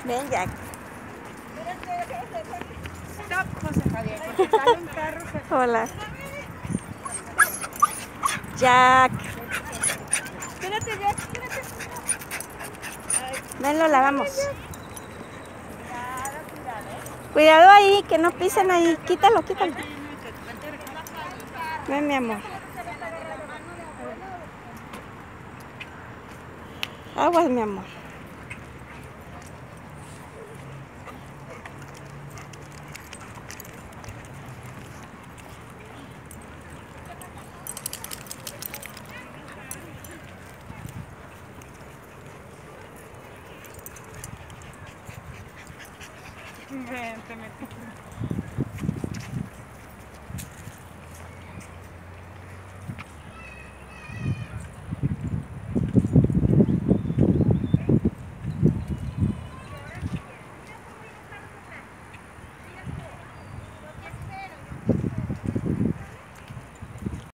Ven, Jack. Stop, José Javier, porque sale un carro que... Hola. Jack. Espérate, Jack, espérate. Ven, lo lavamos. Cuidado, cuidado, Cuidado ahí, que no pisen ahí. Quítalo, quítalo. Ven, mi amor. Aguas, mi amor. Ven, te metí.